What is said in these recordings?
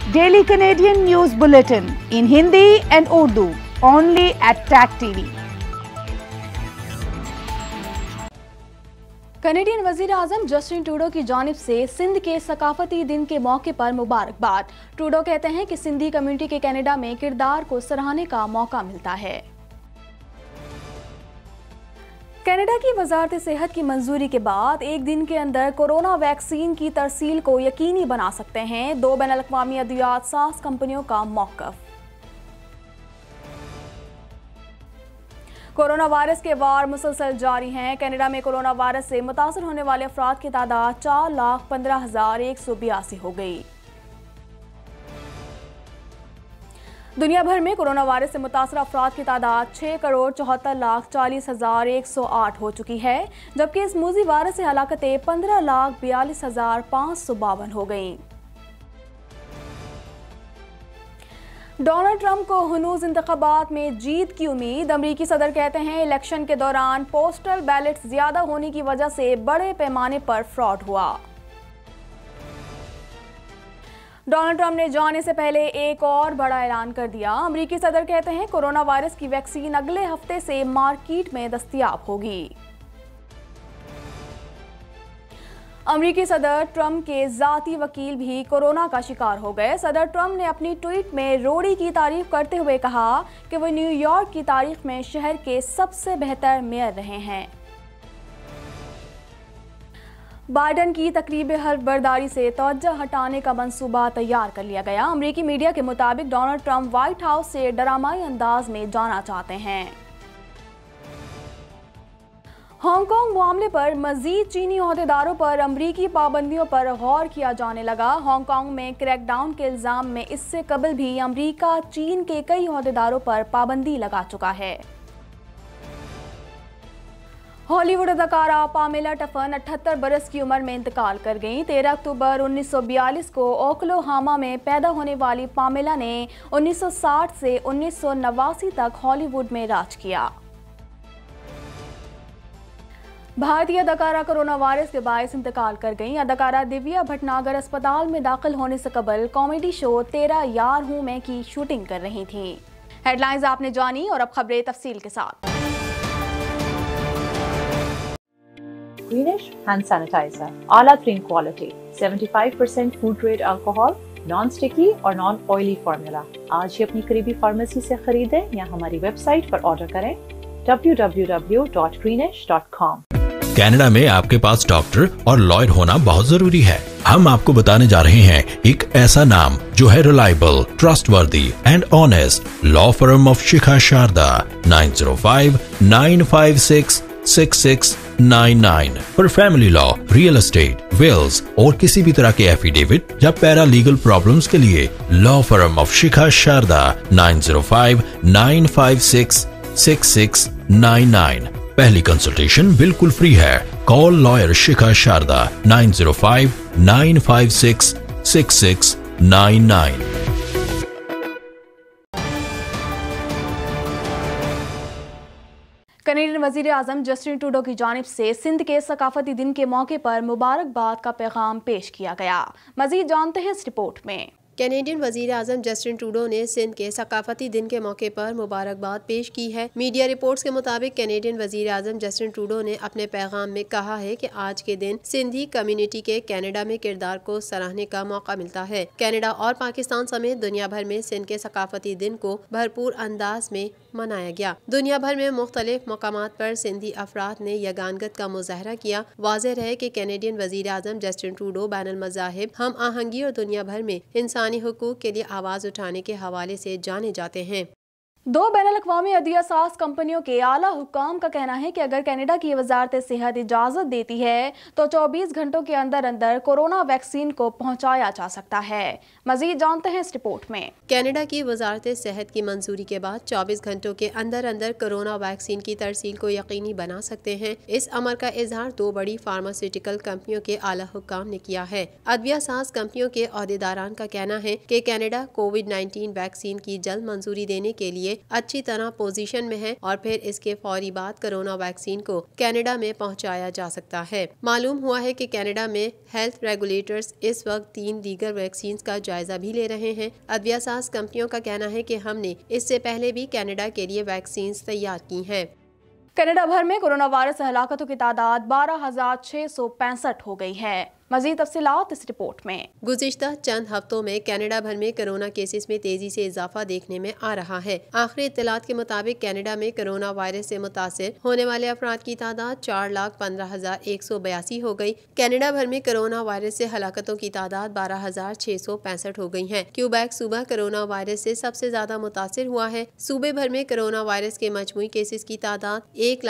Daily Canadian News Bulletin in Hindi and Urdu, only at TAC TV. Canadian वजीर आजम Justin Trudeau की जानिब से सिंध के सकाफती दिन के मौके पर मुबारकबाद। ट्रूडो कहते हैं कि सिंधी कम्युनिटी के कनाडा में किरदार को सराहने का मौका मिलता है। कनाडा की वजारत सेहत की मंजूरी के बाद एक दिन के अंदर कोरोना वैक्सीन की तरसील को यकीनी बना सकते हैं 2 बैनुल-अक़वामी अद्वियात साज कंपनियों का मौक़िफ़। कोरोना वायरस के वार मुसलसल जारी हैं। कनाडा में कोरोना वायरस से मुतासर होने वाले अफराद की तादाद 4,15,182 हो गई। दुनिया भर में कोरोना वायरस से मुतासर अफराद की तादाद 6,74,40,108 हो चुकी है, जबकि इस मूजी वायरस से हलाकतें 15,42,552 हो गईं। डोनाल्ड ट्रंप को हनूज इंतखाबात में जीत की उम्मीद। अमरीकी सदर कहते हैं इलेक्शन के दौरान पोस्टल बैलेट ज्यादा होने की वजह से बड़े पैमाने पर फ्रॉड हुआ। डोनाल्ड ट्रंप ने जाने से पहले एक और बड़ा ऐलान कर दिया। अमरीकी सदर कहते हैं कोरोना वायरस की वैक्सीन अगले हफ्ते से मार्केट में दस्तयाब होगी। अमरीकी सदर ट्रंप के जाती वकील भी कोरोना का शिकार हो गए। सदर ट्रंप ने अपनी ट्वीट में रोडी की तारीफ करते हुए कहा कि वो न्यूयॉर्क की तारीख में शहर के सबसे बेहतर मेयर रहे हैं। बाइडन की तकरीब हल्फ बर्दारी से तवज्जो हटाने का मंसूबा तैयार कर लिया गया। अमरीकी मीडिया के मुताबिक डोनाल्ड ट्रंप व्हाइट हाउस से ड्रामाई अंदाज में जाना चाहते हैं। हांगकांग मामले पर मजीद चीनी ओहदेदारों पर अमरीकी पाबंदियों पर गौर किया जाने लगा। हांगकांग में क्रैकडाउन के इल्जाम में इससे कबल भी अमरीका चीन के कई ओहदेदारों पर पाबंदी लगा चुका है। हॉलीवुड अदाकारा पामेला टफन 78 बरस की उम्र में इंतकाल कर गईं। 13 अक्टूबर 1942 को ओक्लाहोमा में पैदा होने वाली पामेला ने 1960 से 1989 तक हॉलीवुड में राज किया। भारतीय अदाकारा कोरोना वायरस के बायस इंतकाल कर गईं। अदाकारा दिव्या भटनागर अस्पताल में दाखिल होने से कबल कॉमेडी शो 13 यार हूं मैं की शूटिंग कर रही थीं। हेडलाइंस आपने जानी और अब खबरें तफसील के साथ। Greenish hand sanitizer, आला clean quality, 75% food grade alcohol, non-sticky और non-oily formula। आज ही अपनी करीबी फार्मेसी से खरीदें या हमारी वेबसाइट पर ऑर्डर करें www.greenish.com। कनाडा में आपके पास डॉक्टर और लॉयर होना बहुत जरूरी है। हम आपको बताने जा रहे हैं एक ऐसा नाम जो है reliable, trustworthy and honest. Law firm of Shikha Sharda 905-956-6699 पर family law, real estate, wills और किसी भी तरह के एफिडेविट या पैरा लीगल प्रॉब्लम्स के लिए law firm of Shikha Sharda 905-956-6699। पहली कंसल्टेशन बिल्कुल फ्री है। Call lawyer Shikha Sharda 905-956-6699। Canadian वजीर आजम जस्टिन ट्रूडो की जानिब से सिंध के सकाफती दिन के मौके पर मुबारकबाद का पैगाम पेश किया गया। मजीद जानते हैं इस रिपोर्ट में। कैनेडियन वजीर आजम जस्टिन ट्रूडो ने सिंध के सकाफती दिन के मौके पर मुबारकबाद पेश की है। मीडिया रिपोर्ट्स के मुताबिक कैनेडियन वजीर आजम जस्टिन ट्रूडो ने अपने पैगाम में कहा है कि आज के दिन सिंधी कम्युनिटी के कनाडा में किरदार को सराहने का मौका मिलता है। कनाडा और पाकिस्तान समेत दुनिया भर में सिंध के सकाफती दिन को भरपूर अंदाज में मनाया गया। दुनिया भर में मुख्तलिफ मकामात पर सिंधी अफराद ने यगानगत का मुजाहरा किया। वाज़ेह रहे कि कैनेडियन वजीर आजम जस्टिन ट्रूडो बैनुल मज़ाहिब, हम आहंगी और दुनिया भर में इंसानी हुकूक के लिए आवाज़ उठाने के हवाले से जाने जाते हैं। 2 बैनुल-अक़वामी अदविया साज कंपनियों के आला हुक्काम का कहना है कि अगर कनाडा की वजारत सेहत इजाज़त देती है तो 24 घंटों के अंदर अंदर कोरोना वैक्सीन को पहुंचाया जा सकता है। मजीद जानते हैं इस रिपोर्ट में। कनाडा की वजारत सेहत की मंजूरी के बाद 24 घंटों के अंदर अंदर कोरोना वैक्सीन की तरसील को यकीनी बना सकते हैं। इस अमर का इजहार 2 बड़ी फार्मास्यूटिकल कंपनियों के आला हुक्काम ने किया है। अदविया साज कंपनियों के अहदेदारान का कहना है कि कनाडा कोविड-19 वैक्सीन की जल्द मंजूरी देने के लिए लिए अच्छी तरह पोजीशन में है और फिर इसके फौरी बाद कोरोना वैक्सीन को कनाडा में पहुंचाया जा सकता है। मालूम हुआ है कि कनाडा में हेल्थ रेगुलेटर्स इस वक्त 3 दीगर वैक्सीन का जायजा भी ले रहे हैं। अदविया साज कंपनियों का कहना है कि हमने इससे पहले भी कनाडा के लिए वैक्सीन तैयार की हैं। कनाडा भर में कोरोना वायरस से हलाकतों की तादाद 12,665 हो गई है। मजीद तफसीलात इस रिपोर्ट में। गुज़िश्ता चंद हफ्तों में कनाडा भर में कोरोना केसेस में तेजी से इजाफा देखने में आ रहा है। आखिरी इत्तलात के मुताबिक कनाडा में कोरोना वायरस से मुतासिर होने वाले अफराद की तादाद 4,15,182 हो गई। कनाडा भर में कोरोना वायरस से हलाकतों की तादाद 12,665 हो गई है। क्यूबेक सूबा कोरोना वायरस से सबसे ज्यादा मुतासिर हुआ है। सूबे भर में कोरोना वायरस के मजमूई केसेस की तादाद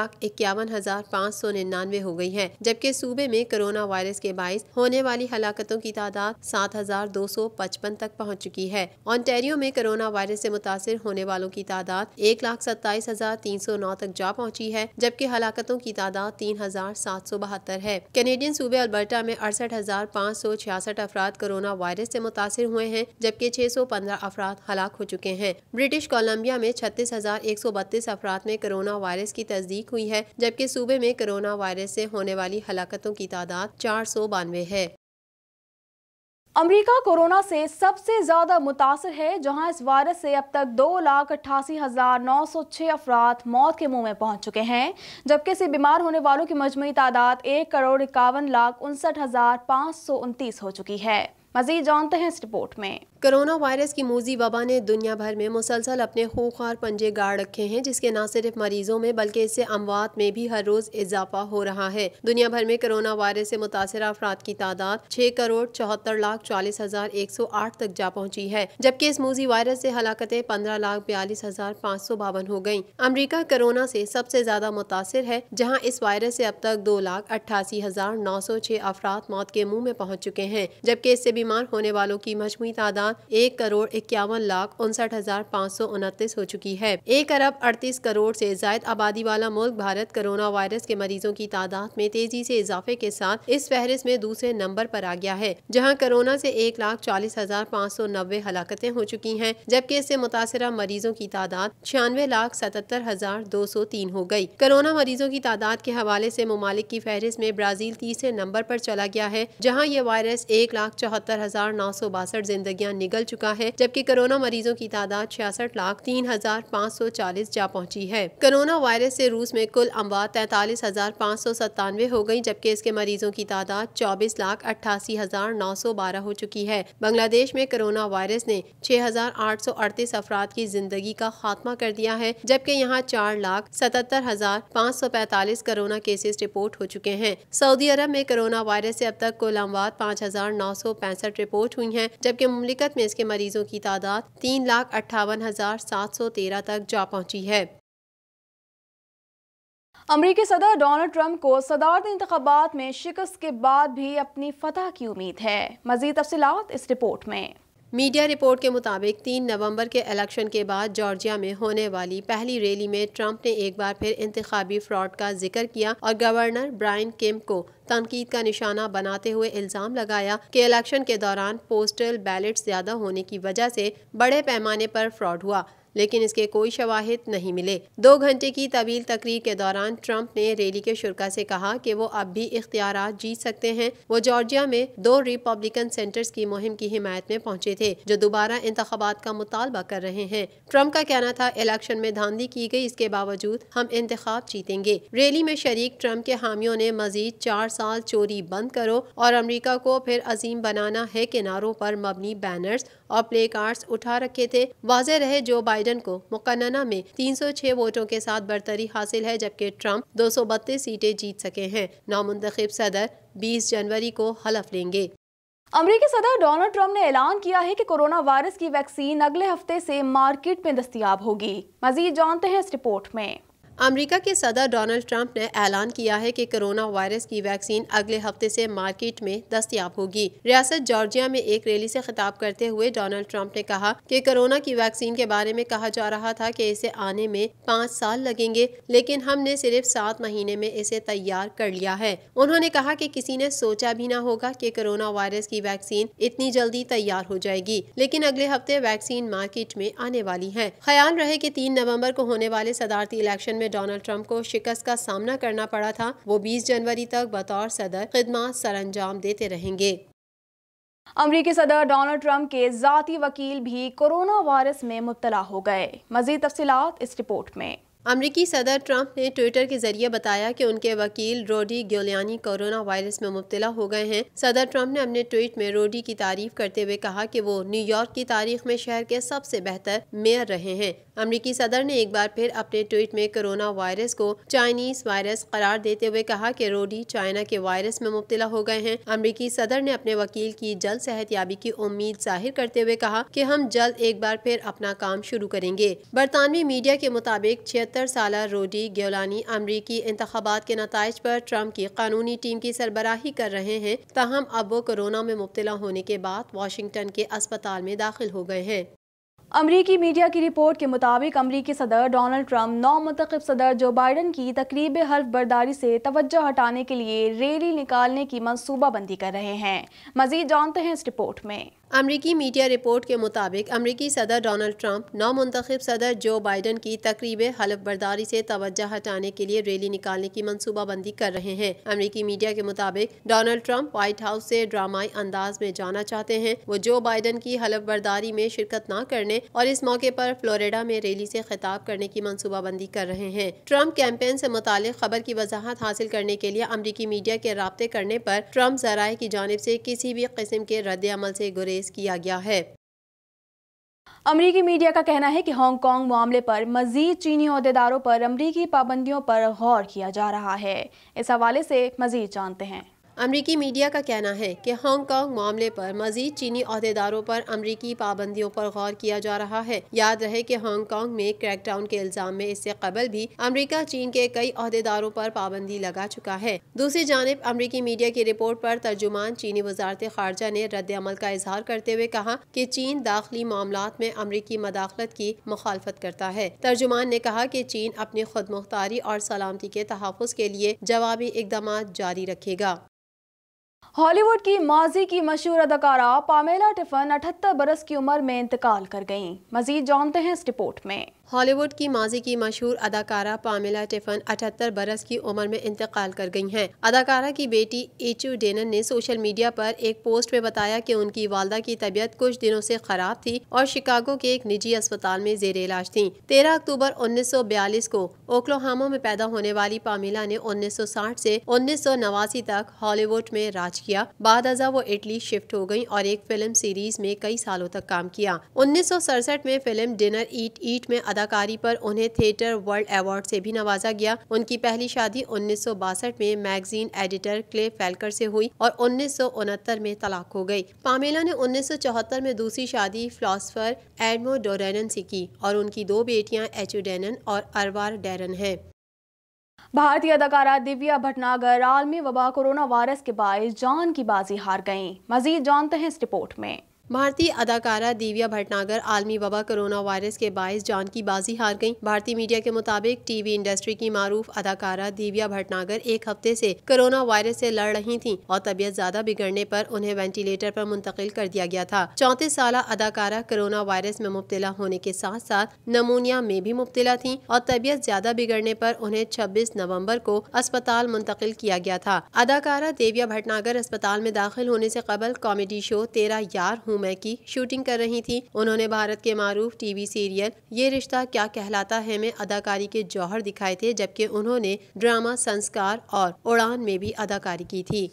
1,51,599 हो गई है, जबकि सूबे में कोरोना वायरस के बाइस होने वाली हलाकतों की तादाद 7,255 तक पहुंच चुकी है। ओंटारियो में कोरोना वायरस से मुतासिर होने वालों की तादाद 1,27,309 तक जा पहुंची है, जबकि हलाकतों की तादाद 3,772 है। कैनेडियन सूबे अल्बर्टा में 68,566 अफराद कोरोना वायरस से मुतासिर हुए हैं, जबकि 615 अफराद हलाक हो चुके हैं। ब्रिटिश कोलंबिया में 36,132 अफराद में कोरोना वायरस की तस्दीक हुई है, जबकि सूबे में कोरोना वायरस से होने वाली हलाकतों की तादाद 492 है। अमेरिका कोरोना से सबसे ज्यादा मुतासर है, जहां इस वायरस से अब तक 2,88,906 अफराद मौत के मुंह में पहुंच चुके हैं, जबकि इससे बीमार होने वालों की मजमूई तादाद 1,51,59,529 हो चुकी है। मजीद जानते हैं इस रिपोर्ट में। कोरोना वायरस की मूजी वबा ने दुनिया भर में मुसलसल अपने खूंखार पंजे गाड़ रखे हैं, जिसके न सिर्फ मरीजों में बल्कि इससे अमवात में भी हर रोज इजाफा हो रहा है। दुनिया भर में कोरोना वायरस से मुतासर अफराद की तादाद 6,74,40,108 तक जा पहुंची है, जबकि इस मूजी वायरस से हलाकतें 15,42,552 हो गयी। अमरीका कोरोना से सबसे ज्यादा मुतासर है, जहाँ इस वायरस से अब तक 2,88,906 अफराद मौत के मुँह में पहुँच चुके हैं, जबकि इससे बीमार होने वालों की मजमूई तादाद 1,51,59,529 हो चुकी है। 1 अरब 38 करोड़ से ज्यादा आबादी वाला मुल्क भारत कोरोना वायरस के मरीजों की तादाद में तेजी से इजाफे के साथ इस फहरिस्त में दूसरे नंबर पर आ गया है, जहां कोरोना से 1,40,590 हलाकतें हो चुकी हैं, जबकि इससे मुतासरा मरीजों की तादाद 96,77,203 हो गई। कोरोना मरीजों की तादाद के हवाले से मुमालिक की फहरिस्त में ब्राजील तीसरे नंबर पर चला गया है, जहाँ ये वायरस 1,74,962 जिंदगियां निगल चुका है, जबकि कोरोना मरीजों की तादाद 66,03,540 जा पहुंची है। कोरोना वायरस से रूस में कुल अमवात 43,597 हो गई, जबकि इसके मरीजों की तादाद 24,88,912 हो चुकी है। बांग्लादेश में कोरोना वायरस ने 6,838 अफराद की जिंदगी का खात्मा कर दिया है, जबकि यहाँ 4,77,545 कोरोना केसेस रिपोर्ट हो चुके हैं। सऊदी अरब में कोरोना वायरस से अब तक कुल अमवात 5,965 रिपोर्ट हुई हैं, जबकि मुमलिकत में इसके मरीजों की तादाद 3,58,713 तक जा पहुंची है। अमेरिकी सदर डोनाल्ड ट्रंप को सदारती इंतखाबात में शिकस्त के बाद भी अपनी फतह की उम्मीद है। मजीद तफसीलात इस रिपोर्ट में। मीडिया रिपोर्ट के मुताबिक 3 नवंबर के इलेक्शन के बाद जॉर्जिया में होने वाली पहली रैली में ट्रंप ने एक बार फिर इंतखाबी फ्रॉड का जिक्र किया और गवर्नर ब्रायन केम्प को तनकीद का निशाना बनाते हुए इल्जाम लगाया कि इलेक्शन के दौरान पोस्टल बैलेट ज्यादा होने की वजह से बड़े पैमाने पर फ्रॉड हुआ, लेकिन इसके कोई शवाहिद नहीं मिले। 2 घंटे की तवील तकरीर के दौरान ट्रंप ने रैली के शुरा से कहा कि वो अब भी इख्तियारात जीत सकते हैं। वो जॉर्जिया में 2 रिपब्लिकन सेंटर्स की मुहिम की हिमायत में पहुंचे थे, जो दोबारा इंतखाबात का मुतालबा कर रहे हैं। ट्रंप का कहना था, इलेक्शन में धांधली की गई, इसके बावजूद हम इंतखाब जीतेंगे। रैली में शरीक ट्रंप के हामियों ने मजीद 4 साल चोरी बंद करो और अमरीका को फिर अजीम बनाना है के नारों पर मबनी बैनर्स और प्ले कार्ड्स उठा रखे थे। वाज़ेह रहे जो बाइडन को मुकन्नना में 306 वोटों के साथ बरतरी हासिल है, जबकि ट्रंप 232 सीटें जीत सके हैं। नामुंतखब सदर 20 जनवरी को हलफ लेंगे। अमेरिकी सदर डोनाल्ड ट्रंप ने ऐलान किया है कि कोरोना वायरस की वैक्सीन अगले हफ्ते से मार्केट में दस्तयाब होगी। मजीद जानते हैं इस रिपोर्ट में। अमेरिका के सदर डोनाल्ड ट्रंप ने ऐलान किया है कि कोरोना वायरस की वैक्सीन अगले हफ्ते से मार्केट में दस्तयाब होगी। रियासत जॉर्जिया में एक रैली से खिताब करते हुए डोनाल्ड ट्रंप ने कहा कि कोरोना की वैक्सीन के बारे में कहा जा रहा था कि इसे आने में 5 साल लगेंगे, लेकिन हमने सिर्फ 7 महीने में इसे तैयार कर लिया है। उन्होंने कहा कि किसी ने सोचा भी ना होगा कि कोरोना वायरस की वैक्सीन इतनी जल्दी तैयार हो जाएगी, लेकिन अगले हफ्ते वैक्सीन मार्केट में आने वाली है। ख्याल रहे कि 3 नवंबर को होने वाले सदारती इलेक्शन में डोनाल्ड ट्रंप को शिकस्त का सामना करना पड़ा था। वो 20 जनवरी तक बतौर सदर खिदमत सरअंजाम देते रहेंगे। अमरीकी सदर डोनाल्ड ट्रंप के जाती वकील भी कोरोना वायरस में मुब्तला हो गए। मजीद तफसीलात इस रिपोर्ट में। अमरीकी सदर ट्रंप ने ट्विटर के जरिए बताया कि उनके वकील रोडी गियोलियानी कोरोना वायरस में मुब्तला हो गए हैं। सदर ट्रंप ने अपने ट्वीट में रोडी की तारीफ करते हुए कहा कि वो न्यूयॉर्क की तारीख में शहर के सबसे बेहतर मेयर रहे हैं। अमरीकी सदर ने एक बार फिर अपने ट्वीट में कोरोना वायरस को चाइनीज वायरस करार देते हुए कहा कि रोडी चाइना के वायरस में मुब्तला हो गए हैं। अमरीकी सदर ने अपने वकील की जल्द सेहतयाबी की उम्मीद जाहिर करते हुए कहा कि हम जल्द एक बार फिर अपना काम शुरू करेंगे। बरतानवी मीडिया के मुताबिक 76 साला रोडी गियोलानी अमरीकी इंतखाबात के नताइज पर ट्रंप की कानूनी टीम की सरबराही कर रहे हैं। ताहम अब वो कोरोना में मुब्तला होने के बाद वाशिंगटन के अस्पताल में दाखिल हो गए हैं। अमरीकी मीडिया की रिपोर्ट के मुताबिक अमरीकी सदर डोनाल्ड ट्रंप नौमुंतखब सदर जो बाइडन की तकरीब हल्फ बर्दारी से तवज्जो हटाने के लिए रैली निकालने की मंसूबाबंदी कर रहे हैं। मजीद जानते हैं इस रिपोर्ट में। अमरीकी मीडिया रिपोर्ट के मुताबिक अमरीकी सदर डोनाल्ड ट्रंप नौमुंतखब सदर जो बाइडन की तकरीब हल्फ बर्दारी से तवज्जो हटाने के लिए रैली निकालने की मंसूबाबंदी कर रहे हैं। अमरीकी मीडिया के मुताबिक डोनाल्ड ट्रंप व्हाइट हाउस से ड्रामाई अंदाज में जाना चाहते हैं। वो जो बाइडन की हल्फ बर्दारी में शिरकत न करने और इस मौके पर फ्लोरिडा में रैली से खिताब करने की मंसूबाबंदी कर रहे हैं। ट्रंप कैंपेन से मुतालिक खबर की वजाहत हासिल करने के लिए अमरीकी मीडिया के राब्ते करने पर ट्रंप ज़राए की जानिब से किसी भी किस्म के रद्द अमल से गुरेज किया गया है। अमरीकी मीडिया का कहना है कि हांगकांग मामले पर मजीद चीनी ओहदेदारों पर अमरीकी पाबंदियों पर गौर किया जा रहा है। इस हवाले से मजीद जानते हैं। अमरीकी मीडिया का कहना है कि हांगकांग मामले पर मजीद चीनी ओहदेदारों पर अमरीकी पाबंदियों पर गौर किया जा रहा है। याद रहे कि हांगकांग में क्रैकडाउन के इल्जाम में इससे कबल भी अमरीका चीन के कई ओहदेदारों पर पाबंदी लगा चुका है। दूसरी जानिब अमरीकी मीडिया की रिपोर्ट पर तर्जुमान चीनी वजारत खारजा ने रद्द अमल का इजहार करते हुए कहा कि चीन दाखिली मामलात में अमरीकी मदाखलत की मुखालफत करता है। तर्जुमान ने कहा कि चीन अपनी खुद मुख्तारी और सलामती के तहफ़्फ़ुज़ के लिए जवाबी इक़दाम जारी रखेगा। हॉलीवुड की माजी की मशहूर अदाकारा पामेला टिफन 78 बरस की उम्र में इंतकाल कर गईं। मजीद जानते हैं इस रिपोर्ट में। हॉलीवुड की माजी की मशहूर अदाकारा पामेला टिफन 78 बरस की उम्र में इंतकाल कर गई हैं। अदाकारा की बेटी एचू डेनन ने सोशल मीडिया पर एक पोस्ट में बताया कि उनकी वालदा की तबीयत कुछ दिनों से खराब थी और शिकागो के एक निजी अस्पताल में जेर इलाज थी। 13 अक्टूबर 1942 को ओक्लाहोमा में पैदा होने वाली पामेला ने 1960 से 1989 तक हॉलीवुड में राज किया। बाद अज़ा वो इटली शिफ्ट हो गई और एक फिल्म सीरीज में कई सालों तक काम किया। 1967 में फिल्म डिनर ईट में अदाकारी पर उन्हें थिएटर वर्ल्ड अवार्ड से भी नवाजा गया। उनकी पहली शादी 1962 में मैगजीन एडिटर क्ले फेल्कर से हुई और 1969 में तलाक हो गई। पामेला ने 1974 में दूसरी शादी फिलोसोफर एडमो डोरेनन से की और उनकी 2 बेटियां एचू डेनन और अरवार डेरन हैं। भारतीय अदाकारा दिव्या भटनागर आलमी वबा कोरोना वायरस के बायस जान की बाजी हार गईं। मजीद जानते हैं इस रिपोर्ट में। भारतीय अदाकारा दिव्या भटनागर आलमी वबा कोरोना वायरस के बायस जान की बाजी हार गईं। भारतीय मीडिया के मुताबिक टीवी इंडस्ट्री की मारूफ अदाकारा दिव्या भटनागर एक हफ्ते से कोरोना वायरस से लड़ रही थीं और तबीयत ज्यादा बिगड़ने पर उन्हें वेंटिलेटर पर मुंतकिल कर दिया गया था। 34 साला अदाकारा कोरोना वायरस में मुब्तला होने के साथ साथ नमूनिया में भी मुब्तला थीं और तबीयत ज्यादा बिगड़ने पर उन्हें 26 नवम्बर को अस्पताल मुंतकिल किया गया था। अदाकारा दिव्या भटनागर अस्पताल में दाखिल होने से कबल कॉमेडी शो तेरा यार हूँ मैं की शूटिंग कर रही थी। उन्होंने भारत के मारूफ टीवी सीरियल ये रिश्ता क्या कहलाता है में अदाकारी के जौहर दिखाए थे, जबकि उन्होंने ड्रामा संस्कार और उड़ान में भी अदाकारी की थी।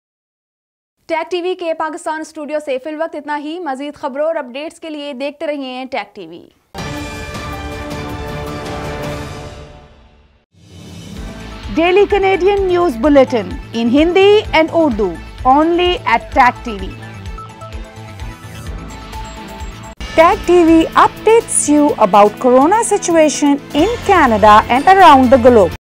टैग टीवी के पाकिस्तान स्टूडियो से फिल वक्त इतना ही। मजीद खबरों और अपडेट्स के लिए देखते रहिए tag TV. Daily Canadian News Bulletin in Hindi and Urdu only at Tag TV. Tag TV updates you about corona situation in Canada and around the globe.